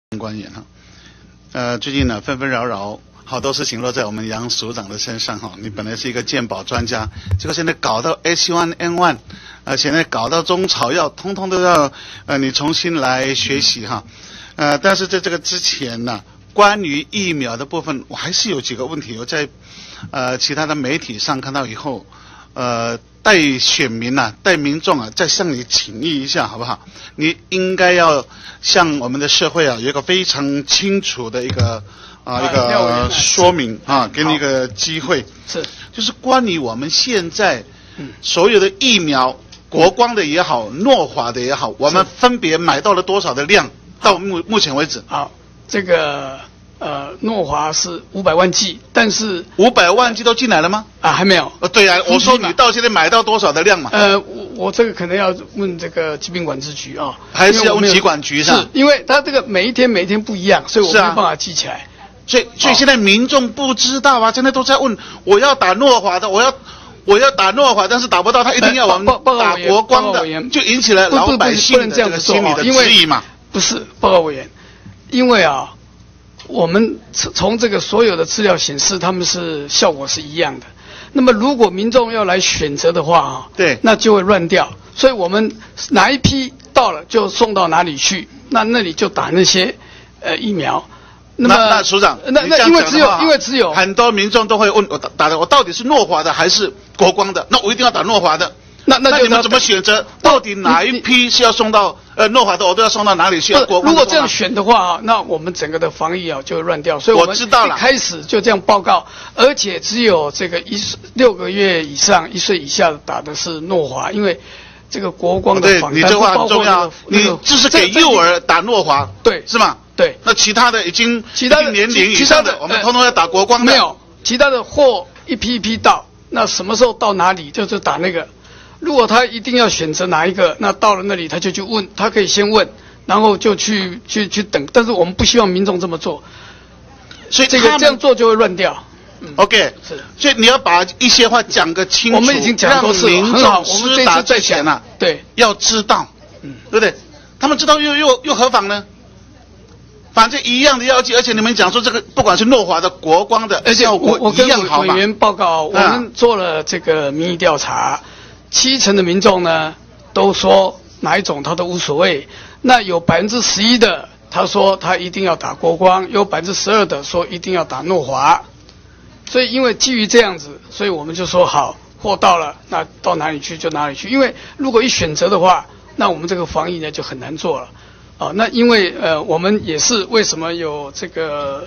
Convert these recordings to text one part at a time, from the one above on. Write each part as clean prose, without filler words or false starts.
官员最近呢纷纷扰扰，好多事情落在我们杨署长的身上哈。你本来是一个健保专家，结果现在搞到 H1N1，现在搞到中草药，通通都要你重新来学习哈。但是在这个之前呢，关于疫苗的部分，我还是有几个问题，我在其他的媒体上看到以后，带选民带民众再向你请益一下好不好？你应该要向我们的社会有一个非常清楚的一个说明给你一个机会。 是， 就是关于我们现在所有的疫苗，国光的也好，诺华的也好，我们分别买到了多少的量？到目前为止。 好，这个诺华是500万剂，但是 500万剂都进来了吗？ 还没有。 对啊，我说你到现在买到多少的量嘛？ 我这个可能要问这个疾病管制局啊， 还是要问疾管局上？ 是因为它这个每一天不一样，所以我没有办法记起来。 所以现在民众不知道啊，现在都在问，我要打诺华的，我要打诺华，但是打不到，他一定要我们打国光的，就引起了老百姓的这个心理的质疑嘛。 不是，报告委员，因为我们从这个所有的资料显示，他们是效果是一样的。那么如果民众要来选择的话对， 那就会乱掉。所以我们哪一批到了就送到哪里去，那里就打那些疫苗。 那署长， 那因为只有很多民众都会问我打的我到底是诺华的还是国光的？那我一定要打诺华的。那你们怎么选择？到底哪一批是要送到诺华的，我都要送到哪里去？ 如果这样选的话那我们整个的防疫就会乱掉。所以我知道了，一开始就这样报告，而且只有这个6个月以上1岁以下的打的是诺华，因为这个国光的访单。对，你这话很重要，你这是给幼儿打诺华， 对， 是吗？ 对， 那其他的已经年龄以上的，我们通通要打国光的。 没有，其他的货一批一批到，那什么时候到哪里就是打那个。如果他一定要选择哪一个，那到了那里他就去问，他可以先问，然后就去等。但是我们不希望民众这么做，所以这样做就会乱掉。 OK， 是，所以你要把一些话讲个清楚， 我们已经讲过是民众施打之前对， 要知道，对不对？他们知道又何妨呢？反正一样的药剂，而且你们讲说这个不管是诺华的、国光的， 效果一样好嘛。我跟委员报告，我们做了这个民意调查，70%的民众呢都说哪一种他都无所谓。那有11%的他说他一定要打国光，有12%的说一定要打诺华。所以因为基于这样子，所以我们就说好，货到了，那到哪里去就哪里去。因为如果一选择的话，那我们这个防疫呢就很难做了。那因为我们也是为什么有这个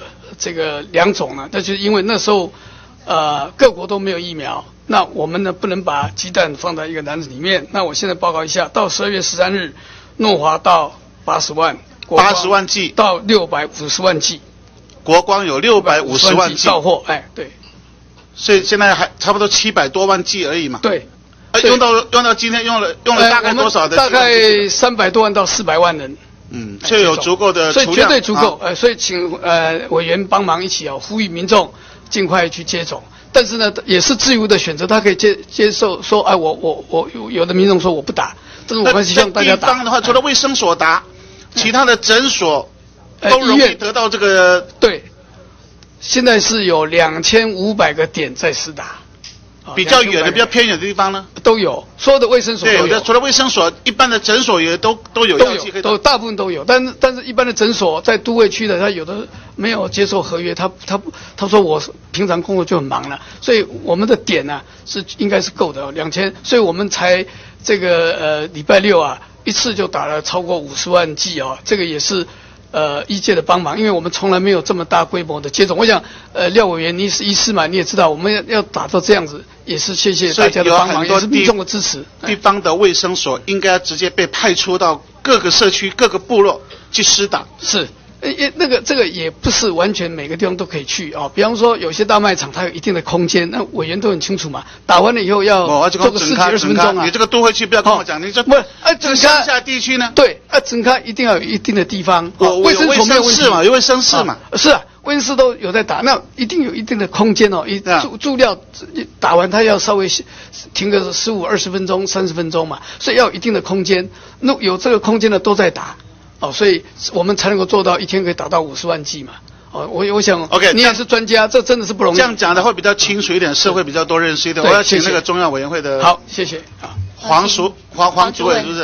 2种呢？那就是因为那时候各国都没有疫苗，那我们呢不能把鸡蛋放在一个篮子里面。那我现在报告一下，到12月13日，诺华到80万 ，80万剂到650万剂， 国光有650万剂到货，对， 所以现在还差不多700多万剂而已嘛。 对， 用到今天用了大概多少的？ 大概300多万到400万人。 所以有足够的所以绝对足够。所以请委员帮忙一起呼吁民众尽快去接种。但是呢，也是自由的选择，他可以接受说，我有的民众说我不打，但是我还是希望大家打。 地方的话，除了卫生所打，其他的诊所都容易得到这个。 对，现在是有2500个点在施打。 比较远的、比较偏远的地方呢， 都有，所有的卫生所都有。 除了卫生所，一般的诊所也都有药剂可以打， 大部分都有。但是一般的诊所在都会区的，他有的没有接受合约，他说我平常工作就很忙了，所以我们的点是应该是够的2000，所以我们才这个礼拜6一次就打了超过50万剂这个也是。医界的帮忙，因为我们从来没有这么大规模的接种。我想，廖委员，你是医师嘛，你也知道，我们要打到这样子，也是谢谢大家的帮忙，也是民众的支持。 地方的卫生所应该直接被派出到各个社区、各个部落去施打。 是。这个也不是完全每个地方都可以去比方说有些大卖场它有一定的空间，那委员都很清楚嘛。打完了以后要做个10几20分钟你这个都会区不要跟我讲，你这不整乡下地区呢？ 对，整咖一定要有一定的地方。 卫生所没有问题嘛，有卫生室嘛。 是卫生室都有在打，那一定有一定的空间注料打完它要稍微停个15、20分钟、30分钟嘛，所以要有一定的空间。那有这个空间的都在打。 所以我们才能够做到一天可以达到50万剂嘛。我想 ，OK， 你也是专家，这真的是不容易。 这样讲的会比较清楚一点，社会比较多认识一点。我要请那个中药委员会的好，谢谢啊， 黄主委是不是？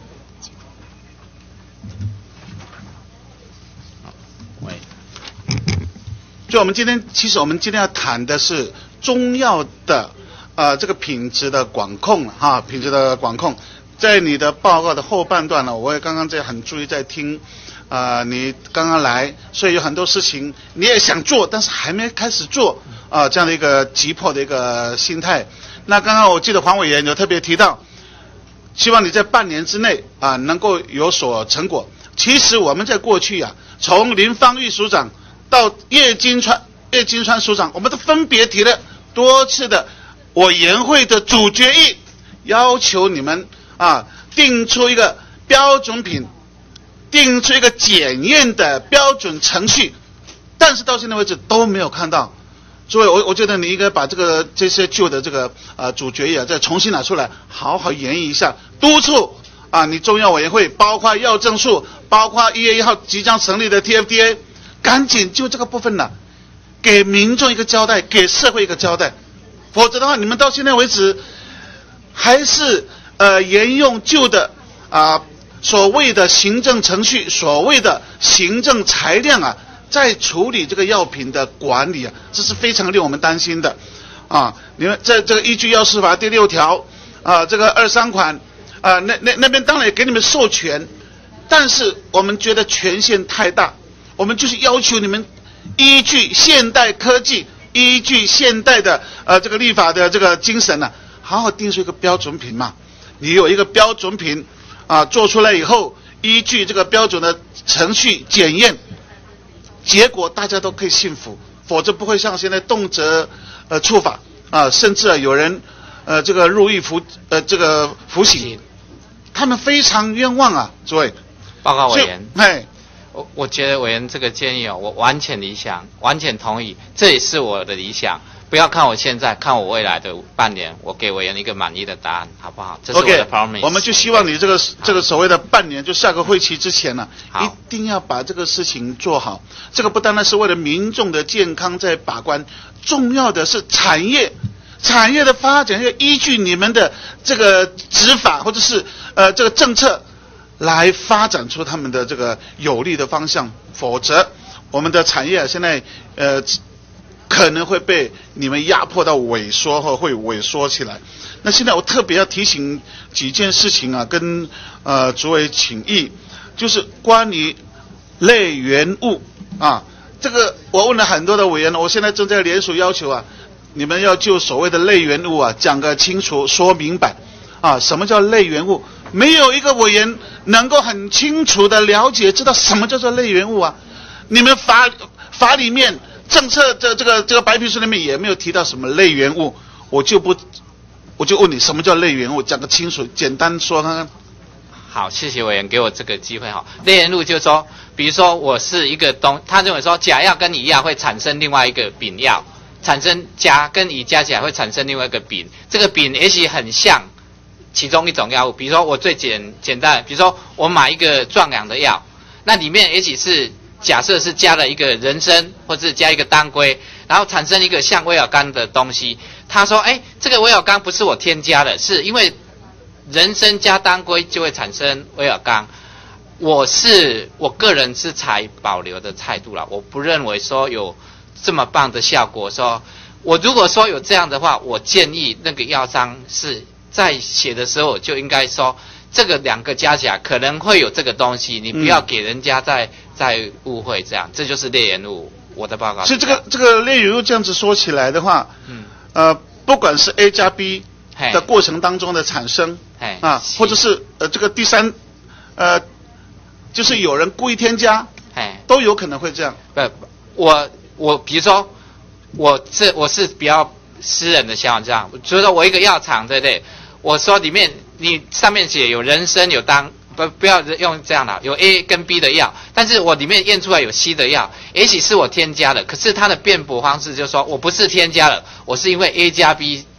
就我们今天，其实我们今天要谈的是中药的这个品质的管控哈，品质的管控。在你的报告的后半段呢，我也刚刚在很注意在听。你刚刚来，所以有很多事情你也想做，但是还没开始做这样的一个急迫的一个心态。那刚刚我记得黄委员有特别提到，希望你在半年之内能够有所成果。其实我们在过去从林芳玉署长到叶金川署长，我们都分别提了多次的委员会的主决议，要求你们定出一个标准品。定出一个检验的标准程序，但是到现在为止都没有看到。所以我觉得你应该把这些旧的这个主决议再重新拿出来，好好研议一下，督促你中药委员会，包括药政处，包括1月1号即将成立的 TFDA， 赶紧就这个部分给民众一个交代，给社会一个交代。否则的话，你们到现在为止还是沿用旧的所谓的行政程序，所谓的行政裁量在处理这个药品的管理这是非常令我们担心的你们在这个依据药事法第6条这个23款那边当然也给你们授权，但是我们觉得权限太大，我们就是要求你们依据现代科技，依据现代的这个立法的这个精神好好定出一个标准品嘛。你有一个标准品做出来以后，依据这个标准的程序检验，结果大家都可以信服，否则不会像现在动辄处罚甚至有人这个入狱服刑，他们非常冤枉诸位。 报告委员，我觉得委员这个建议我完全理想，完全同意，这也是我的理想。不要看我现在，看我未来的半年，我给委员一个满意的答案，好不好？这是我的 promise。 我们就希望你这个所谓的半年，就下个会期之前一定要把这个事情做好。这个不单单是为了民众的健康在把关，重要的是产业的发展要依据你们的这个执法或者是这个政策来发展出他们的这个有利的方向，否则我们的产业现在可能会被你们压迫到萎缩或会萎缩起来。那现在我特别要提醒几件事情跟主委请益，就是关于类原物这个我问了很多的委员，我现在正在联署要求你们要就所谓的类原物讲个清楚，说明白什么叫类原物？没有一个委员能够很清楚的了解知道什么叫做类原物你们法里面政策的这个白皮书里面也没有提到什么类原物，我就问你什么叫类原物，讲个清楚，简单说看看。 好，谢谢委员给我这个机会类原物就是说，比如说我是一个他认为说甲药跟乙药会产生另外一个丙药，产生甲跟乙加起来会产生另外一个丙，这个丙也许很像其中一种药物，比如说我最简单，比如说我买一个壮阳的药，那里面也许是假设是加了一个人参或者加一个当归，然后产生一个像威尔刚的东西。他说这个威尔刚不是我添加的，是因为人参加当归就会产生威尔刚。我个人是采保留的态度啦，我不认为说有这么棒的效果。说我如果说有这样的话，我建议那个药商是在写的时候就应该说这个两个加起来可能会有这个东西，你不要给人家再误会这样，这就是类原物。我的报告是这个类原物这样子说起来的话，不管是 A 加 B 的过程当中的产生或者是这个第三就是有人故意添加，都有可能会这样。 我比如说我是比较私人的想法这样，比如说我一个药厂对不对？我说里面你上面写有人参有不要用这样的，有 A 跟 B 的药，但是我里面验出来有 C 的药，也许是我添加的，可是它的辩驳方式就是说我不是添加了，我是因为 A 加 B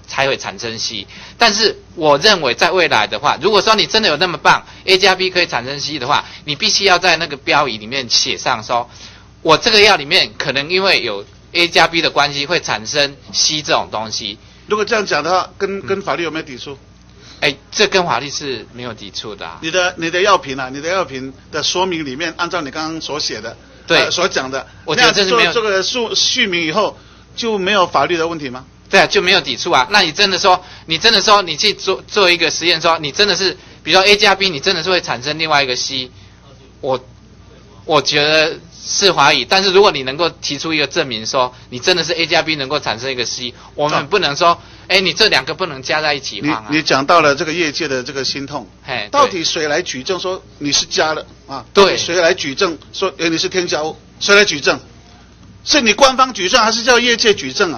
才会产生 C。但是我认为在未来的话，如果说你真的有那么棒 A 加 B 可以产生 C 的话，你必须要在那个标语里面写上说，我这个药里面可能因为有 A 加 B 的关系会产生 C 这种东西。 如果这样讲的话，跟法律有没有抵触？ 这跟法律是没有抵触的啊。 你的药品啊，你的药品的说明里面，按照你刚刚所写的， 对， 所讲的， 我觉得这是没有这个续名以后就没有法律的问题吗？ 对啊，就没有抵触啊。那你真的说你去做一个实验，说你真的是，比如说 A 加 B， 你真的是会产生另外一个 C， 我觉得是怀疑。但是如果你能够提出一个证明说你真的是 A 加 B 能够产生一个 C， 我们不能说你这两个不能加在一起放啊。 你讲到了这个业界的这个心痛，到底谁来举证说你是加了啊？ 对， 谁来举证说你是添加物？谁来举证？是你官方举证还是叫业界举证啊？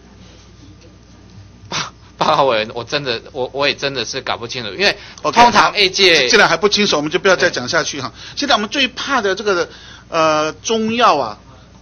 报告委员，我也真的是搞不清楚，因为通常业界既然还不清楚，我们就不要再讲下去哈。现在我们最怕的这个中药啊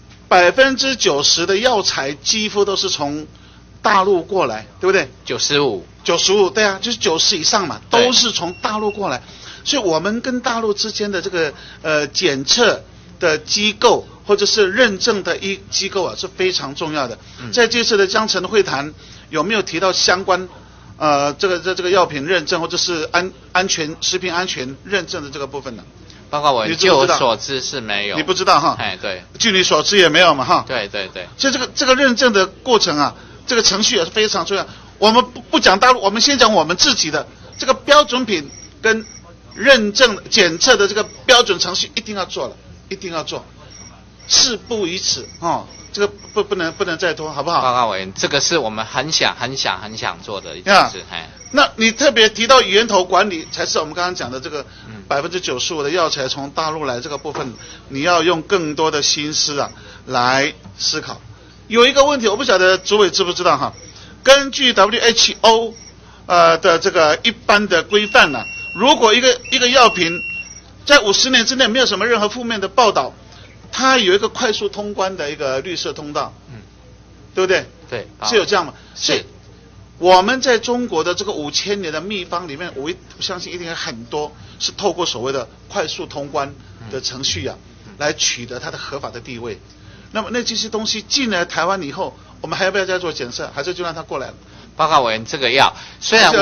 ，90%的药材几乎都是从大陆过来，对不对？95，对啊，就是90以上嘛，都是从大陆过来。所以我们跟大陆之间的这个检测的机构或者是认证的机构啊是非常重要的。在这次的江城会谈有没有提到相关这个药品认证或者是食品安全认证的这个部分呢？ 报告我就我所知是没有。 你不知道哈？ 对。 据你所知也没有嘛哈？ 对。 所以这个认证的过程啊，这个程序也是非常重要。我们不讲大陆，我们先讲我们自己的这个标准品跟认证检测的这个标准程序一定要做了，一定要做，事不宜迟哦。这个不能再拖，好不好？ 报告委员，这个是我们很想做的一件事。 那你特别提到源头管理，才是我们刚刚讲的这个95%的药材从大陆来这个部分，你要用更多的心思啊来思考。有一个问题，我不晓得主委知不知道哈？根据 WHO 的这个一般的规范呢，如果一个药品在50年之内没有什么任何负面的报道，它有一个快速通关的一个绿色通道，对不对？ 对， 是有这样吗？是。我们在中国的这个5000年的秘方里面，我相信一定有很多是透过所谓的快速通关的程序啊，来取得它的合法的地位。那么那这些东西进来台湾以后，我们还要不要再做检测，还是就让它过来了？ 报告委员，这个药虽然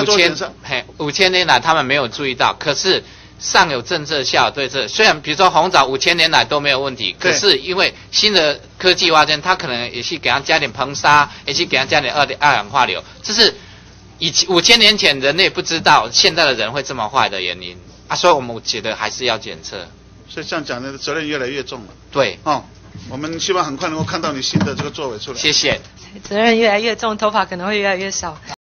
5000年来他们没有注意到，可是上有政策，下有对策。虽然比如说红枣5000年来都没有问题，可是因为新的科技发展，它可能也去给它加点硼砂，也去给它加点二氧化硫，这是5000年前人类不知道，现在的人会这么坏的原因啊。所以我们觉得还是要检测。 所以这样讲的责任越来越重了。 对， 我们希望很快能够看到你新的这个作为出来。 谢谢。 责任越来越重，头发可能会越来越少。